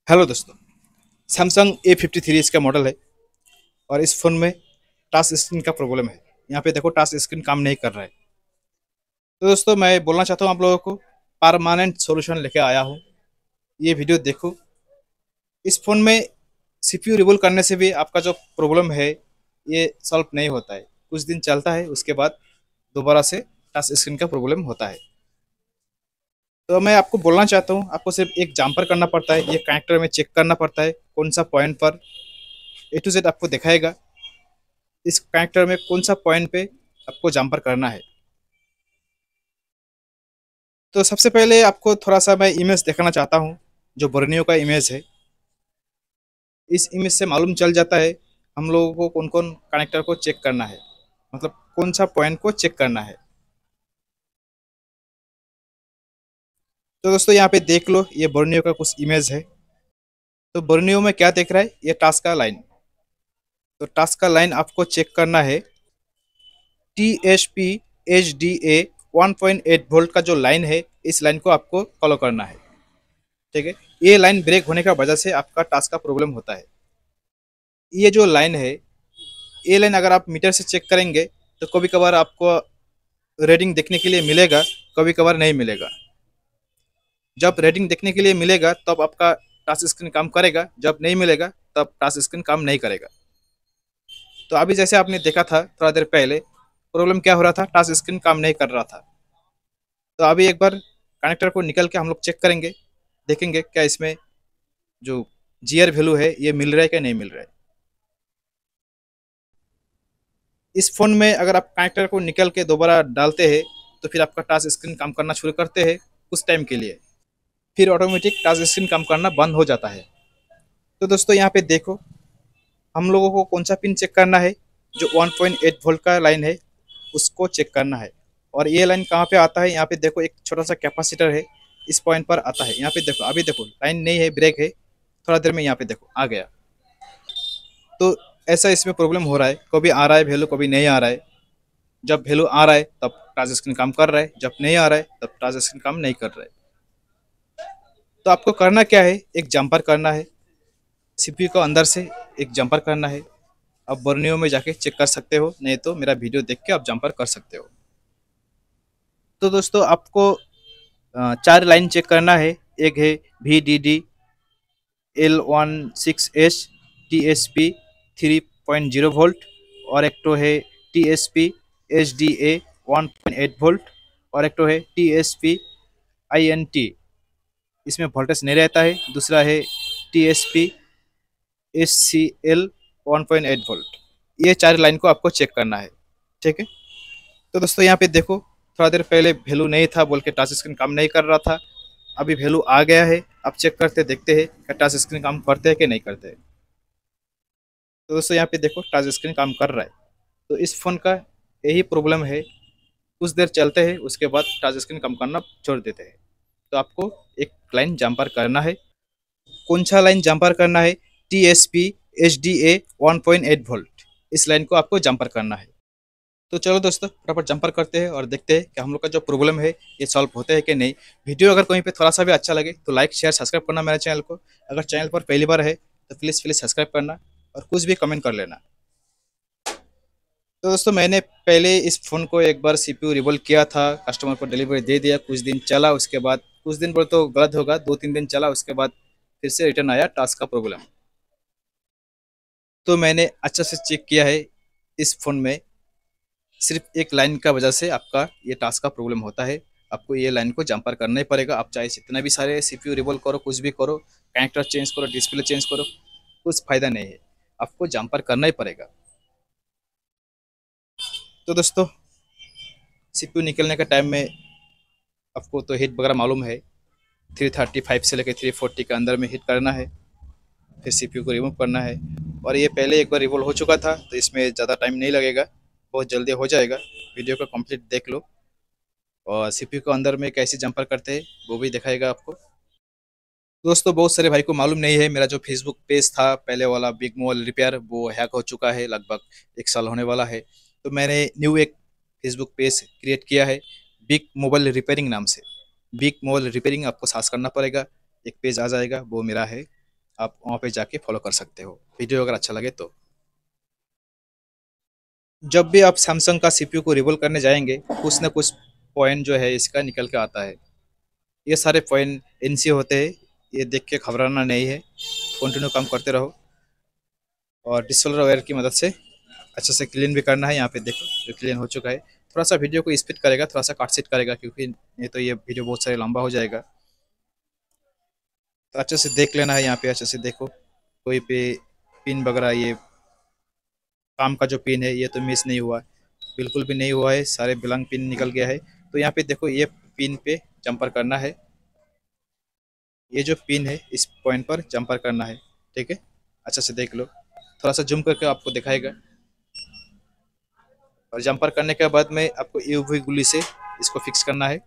Hello दोस्तों। Samsung A53 इसका model है और इस फ़ोन में टच स्क्रीन का प्रॉब्लम है। यहाँ पे देखो टच स्क्रीन काम नहीं कर रहा है। तो दोस्तों मैं बोलना चाहता हूँ आप लोगों को परमानेंट सॉल्यूशन लेके आया हूँ। ये वीडियो देखो। इस फ़ोन में CPU रिमूव करने से भी आपका जो प्रॉब्लम है ये सॉल्व नहीं होता है। कुछ दिन चलता है, उसके बाद दोबारा से टच स्क्रीन का प्रॉब्लम होता है। तो मैं आपको बोलना चाहता हूँ, आपको सिर्फ एक जम्पर करना पड़ता है, ये कनेक्टर में चेक करना पड़ता है कौन सा पॉइंट पर A to Z आपको दिखाएगा इस कनेक्टर में कौन सा पॉइंट पे आपको जम्पर करना है। तो सबसे पहले आपको थोड़ा सा मैं इमेज दिखाना चाहता हूँ, जो बोर्नियो का इमेज है। इस इमेज से मालूम चल जाता है हम लोगों को कौन कौन कनेक्टर को चेक करना है, मतलब कौन सा पॉइंट को चेक करना है। तो दोस्तों यहाँ पे देख लो, ये बोर्नियो का कुछ इमेज है। तो बोर्नियो में क्या देख रहा है, ये टास्क का लाइन। तो टास्क का लाइन आपको चेक करना है। TSP HDA 1.8 वोल्ट का जो लाइन है, इस लाइन को आपको फॉलो करना है। ठीक है, ये लाइन ब्रेक होने का वजह से आपका टास्क का प्रॉब्लम होता है। ये जो लाइन है, ये लाइन अगर आप मीटर से चेक करेंगे तो कभी कभार आपको रीडिंग देखने के लिए मिलेगा, कभी कभार नहीं मिलेगा। जब रीडिंग देखने के लिए मिलेगा तब आपका टच स्क्रीन काम करेगा, जब नहीं मिलेगा तब टच स्क्रीन काम नहीं करेगा। तो अभी जैसे आपने देखा था थोड़ा देर पहले, प्रॉब्लम क्या हो रहा था, टच स्क्रीन काम नहीं कर रहा था। तो अभी एक बार कनेक्टर को निकल के हम लोग चेक करेंगे, देखेंगे क्या इसमें जो जीआर वैल्यू है ये मिल रहा है क्या नहीं मिल रहा है। इस फ़ोन में अगर आप कनेक्टर को निकल के दोबारा डालते हैं तो फिर आपका टच स्क्रीन काम करना शुरू करते हैं कुछ टाइम के लिए, फिर ऑटोमेटिक टच स्क्रीन काम करना बंद हो जाता है। तो दोस्तों यहाँ पे देखो, हम लोगों को कौन सा पिन चेक करना है, जो 1.8 वोल्ट का लाइन है उसको चेक करना है। और ये लाइन कहाँ पे आता है, यहाँ पे देखो एक छोटा सा कैपेसिटर है, इस पॉइंट पर आता है। यहाँ पे देखो, अभी देखो लाइन नहीं है, ब्रेक है। थोड़ा देर में यहाँ पे देखो आ गया। तो ऐसा इसमें प्रॉब्लम हो रहा है, कभी आ रहा है वैल्यू, कभी नहीं आ रहा है। जब वैल्यू आ रहा है तब टच स्क्रीन काम कर रहा है, जब नहीं आ रहा है तब टच स्क्रीन काम नहीं कर रहा है। तो आपको करना क्या है, एक जंपर करना है। CPU को अंदर से एक जंपर करना है। आप बर्नियो में जाके चेक कर सकते हो, नहीं तो मेरा वीडियो देख के आप जंपर कर सकते हो। तो दोस्तों आपको चार लाइन चेक करना है। एक है VDD L16S TSP 3.0 वोल्ट, और एक तो है TSP HDA 1.8 वोल्ट, और एक तो है TSP INT, इसमें वोल्टेज नहीं रहता है। दूसरा है TSP SCL 1.8 वोल्ट। ये चार लाइन को आपको चेक करना है। ठीक है, तो दोस्तों यहाँ पे देखो, थोड़ा देर पहले वैल्यू नहीं था बोल के टच स्क्रीन काम नहीं कर रहा था, अभी वैल्यू आ गया है। अब चेक करते देखते हैं कि टच स्क्रीन काम करते हैं कि नहीं करते हैं। तो दोस्तों यहाँ पे देखो टच स्क्रीन काम कर रहा है। तो इस फ़ोन का यही प्रॉब्लम है, कुछ देर चलते हैं उसके बाद टच स्क्रीन काम करना छोड़ देते हैं। तो आपको एक लाइन जंपर करना है। कौन सा लाइन जंपर करना है, TSP HDA 1.8 वोल्ट, इस लाइन को आपको जंपर करना है। तो चलो दोस्तों फटाफट जंपर करते हैं और देखते हैं कि हम लोग का जो प्रॉब्लम है ये सॉल्व होता है कि नहीं। वीडियो अगर कहीं पे थोड़ा सा भी अच्छा लगे तो लाइक शेयर सब्सक्राइब करना मेरे चैनल को। अगर चैनल पर पहली बार है तो प्लीज़ प्लीज़ सब्सक्राइब करना और कुछ भी कमेंट कर लेना। तो दोस्तों मैंने पहले इस फ़ोन को एक बार CPU रिवोल्व किया था, कस्टमर को डिलीवरी दे दिया, कुछ दिन चला, उसके बाद कुछ दिन पर तो गलत होगा, 2-3 दिन चला, उसके बाद फिर से रिटर्न आया टास्क का प्रॉब्लम। तो मैंने अच्छा से चेक किया है, इस फ़ोन में सिर्फ एक लाइन का वजह से आपका ये टास्क का प्रॉब्लम होता है। आपको ये लाइन को जंपर करना ही पड़ेगा। आप चाहे जितना भी सारे CPU रिवॉल्व करो, कुछ भी करो, कनेक्टर चेंज करो, डिस्प्ले चेंज करो, कुछ फ़ायदा नहीं है, आपको जंपर करना ही पड़ेगा। तो दोस्तों CPU निकलने का टाइम में आपको तो हीट वगैरह मालूम है, 335 से लेकर 340 के अंदर में हीट करना है, फिर CPU को रिमूव करना है। और ये पहले एक बार रिवॉल्व हो चुका था तो इसमें ज़्यादा टाइम नहीं लगेगा, बहुत जल्दी हो जाएगा। वीडियो को कंप्लीट देख लो और CPU को अंदर में कैसे जंपर करते हैं वो भी दिखाएगा आपको। दोस्तों बहुत सारे भाई को मालूम नहीं है, मेरा जो फेसबुक पेज था पहले वाला बिग मोबाइल रिपेयर, वो हैक हो चुका है, लगभग 1 साल होने वाला है। तो मैंने न्यू एक फेसबुक पेज क्रिएट किया है बिग मोबाइल रिपेयरिंग नाम से। बिग मोबाइल रिपेयरिंग आपको सर्च करना पड़ेगा, एक पेज आ जाएगा, वो मेरा है। आप वहाँ पे जाके फॉलो कर सकते हो। वीडियो अगर अच्छा लगे तो। जब भी आप सैमसंग का सीपीयू को रिवोल्व करने जाएंगे, कुछ ना कुछ पॉइंट जो है इसका निकल के आता है। ये सारे पॉइंट इनसे होते हैं, ये देख के घबराना नहीं है, कंटिन्यू काम करते रहो। और डिसोलर वायर की मदद से अच्छे से क्लीन भी करना है। यहाँ पे देखो जो क्लीन हो चुका है। थोड़ा सा वीडियो को स्पीड करेगा, थोड़ा सा काट सीट करेगा, क्योंकि नहीं तो ये वीडियो बहुत सारे लंबा हो जाएगा। तो अच्छे से देख लेना है, यहाँ पे अच्छे से देखो कोई पे पिन वगैरह, ये काम का जो पिन है ये तो मिस नहीं हुआ, बिल्कुल भी नहीं हुआ है, सारे ब्लैंक पिन निकल गया है। तो यहाँ पे देखो ये पिन पे जंपर करना है, ये जो पिन है इस पॉइंट पर जंपर करना है। ठीक है, अच्छा से देख लो, थोड़ा सा जूम करके आपको दिखाएगा। और जंपर करने के बाद में आपको यूवी गुली से इसको फिक्स करना है।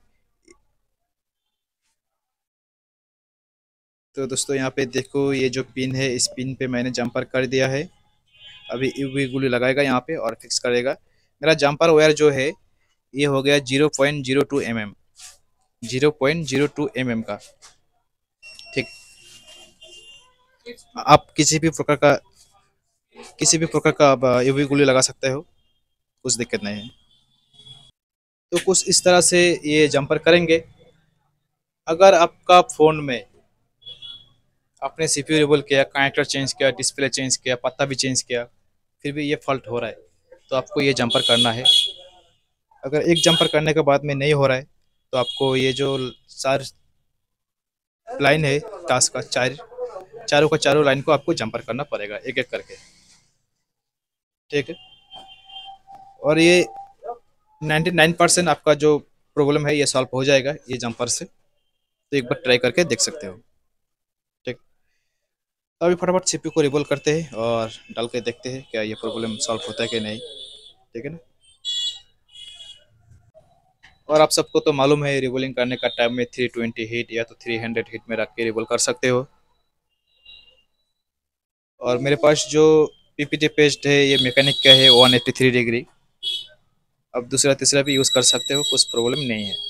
तो दोस्तों यहाँ पे देखो ये जो पिन है, इस पिन पे मैंने जंपर कर दिया है। अभी यूवी गुली लगाएगा यहाँ पे और फिक्स करेगा। मेरा जंपर वायर जो है ये हो गया 0.02 mm, 0.02 mm का। ठीक, आप किसी भी प्रकार का आप यूवी गोली लगा सकते हो, कुछ दिक्कत नहीं है। तो कुछ इस तरह से ये जंपर करेंगे। अगर आपका फ़ोन में आपने सीपीयू रिवोल्व किया, कनेक्टर चेंज किया, डिस्प्ले चेंज किया, पत्ता भी चेंज किया, फिर भी ये फॉल्ट हो रहा है, तो आपको ये जंपर करना है। अगर एक जंपर करने के बाद में नहीं हो रहा है, तो आपको ये जो चार लाइन है टास्क का, चारों का चारों लाइन को आपको जंपर करना पड़ेगा एक एक करके। ठीक है, और ये 99% आपका जो प्रॉब्लम है ये सॉल्व हो जाएगा ये जंपर से। तो एक बार ट्राई करके देख सकते हो। ठीक, तो अभी फटाफट सीपीयू को रिवोल्व करते हैं और डाल के देखते हैं क्या ये प्रॉब्लम सॉल्व होता है कि नहीं। ठीक है ना। और आप सबको तो मालूम है रिवोल्विंग करने का टाइम में 320 हीट या तो 300 हीट में रख के रिवोल्व कर सकते हो। और मेरे पास जो पीपीटी पेस्ट है ये मैकेनिक का है 183 डिग्री। अब दूसरा तीसरा भी यूज़ कर सकते हो, कुछ प्रॉब्लम नहीं है।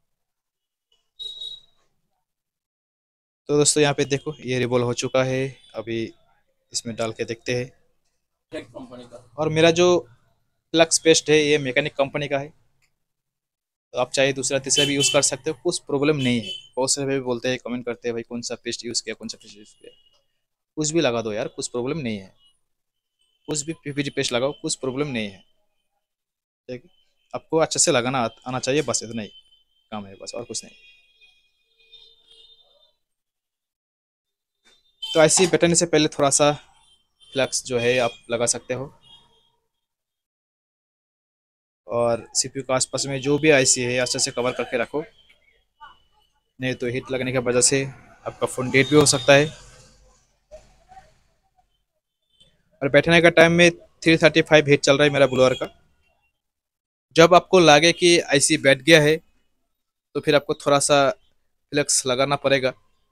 तो दोस्तों यहाँ पे देखो ये रिवोल्व हो चुका है। अभी इसमें डाल के देखते हैं। और मेरा जो फ्लक्स पेस्ट है ये मैकेनिक कंपनी का है। तो आप चाहे दूसरा तीसरा भी यूज़ कर सकते हो, कुछ प्रॉब्लम नहीं है। बहुत सारे भाई बोलते हैं, कमेंट करते हैं भाई कौन सा पेस्ट यूज़ किया, कौन सा पेस्ट यूज़ किया। कुछ भी लगा दो यार, कुछ प्रॉब्लम नहीं है। कुछ भी पीपीटी पेस्ट लगाओ, कुछ प्रॉब्लम नहीं है। ठीक है, आपको अच्छे से लगाना आना चाहिए, बस इतना ही काम है, बस और कुछ नहीं। तो ऐसे ही बैठने से पहले थोड़ा सा फ्लक्स जो है आप लगा सकते हो। और सीपीयू के आसपास में जो भी आईसी है अच्छे से कवर करके रखो, नहीं तो हीट लगने की वजह से आपका फ़ोन डेड भी हो सकता है। और बैठने का टाइम में 335 हीट चल रहा है मेरा ब्लोअर का। जब आपको लगे कि आईसी बैठ गया है, तो फिर आपको थोड़ा सा फ्लेक्स लगाना पड़ेगा,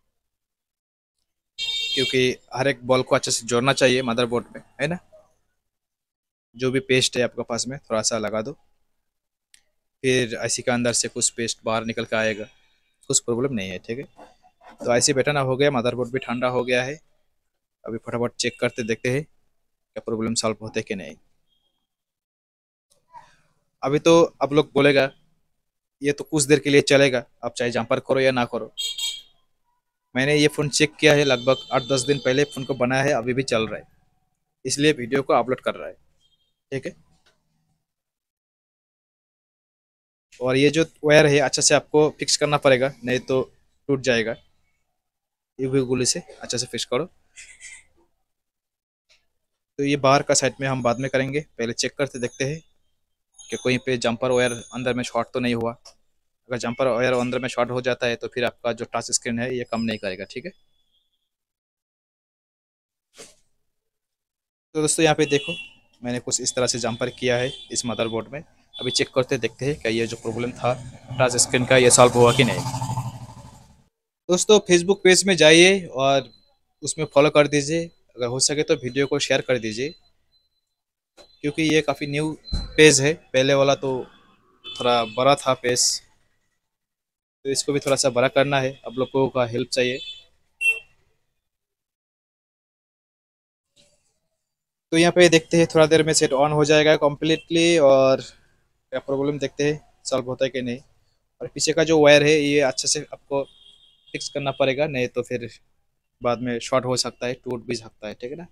क्योंकि हर एक बॉल को अच्छे से जोड़ना चाहिए मदरबोर्ड में, है ना। जो भी पेस्ट है आपके पास में थोड़ा सा लगा दो, फिर आईसी के अंदर से कुछ पेस्ट बाहर निकल के आएगा, कुछ प्रॉब्लम नहीं है। ठीक है, तो आईसी बैठाना हो गया, मदरबोर्ड भी ठंडा हो गया है। अभी फटाफट चेक करते देखते हैं क्या प्रॉब्लम सॉल्व होते कि नहीं। अभी तो आप लोग बोलेगा ये तो कुछ देर के लिए चलेगा, आप चाहे जंपर करो या ना करो। मैंने ये फ़ोन चेक किया है, लगभग 8-10 दिन पहले फ़ोन को बनाया है, अभी भी चल रहा है, इसलिए वीडियो को अपलोड कर रहा है। ठीक है, और ये जो वायर है अच्छे से आपको फिक्स करना पड़ेगा, नहीं तो टूट जाएगा। यूवी गोली से अच्छे से फिक्स करो। तो ये बाहर का साइड में हम बाद में करेंगे, पहले चेक करते देखते हैं कि कहीं पे जंपर वायर अंदर में शॉर्ट तो नहीं हुआ। अगर जंपर वायर अंदर में शॉर्ट हो जाता है तो फिर आपका जो टच स्क्रीन है ये काम नहीं करेगा। ठीक है, तो दोस्तों यहाँ पे देखो मैंने कुछ इस तरह से जंपर किया है इस मदरबोर्ड में। अभी चेक करते देखते हैं क्या ये जो प्रॉब्लम था टच स्क्रीन का ये सॉल्व हुआ कि नहीं। दोस्तों फेसबुक पेज में जाइए और उसमें फॉलो कर दीजिए, अगर हो सके तो वीडियो को शेयर कर दीजिए, क्योंकि ये काफ़ी न्यू पेज है, पहले वाला तो थोड़ा बड़ा था पेज। तो इसको भी थोड़ा सा बड़ा करना है, आप लोगों का हेल्प चाहिए। तो यहाँ पे देखते हैं, थोड़ा देर में सेट ऑन हो जाएगा कम्प्लीटली, और क्या प्रॉब्लम देखते हैं सॉल्व होता है कि नहीं। और पीछे का जो वायर है ये अच्छे से आपको फिक्स करना पड़ेगा, नहीं तो फिर बाद में शॉर्ट हो सकता है, टूट भी सकता है, ठीक है ना।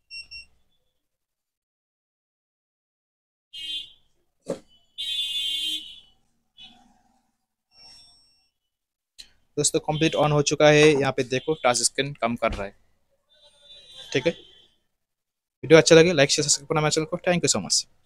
दोस्तों कंप्लीट ऑन हो चुका है, यहाँ पे देखो टच स्क्रीन काम कर रहा है, ठीक है। वीडियो अच्छा लगे लाइक शेयर सब्सक्राइब करना मेरे चैनल को। Thank you so much.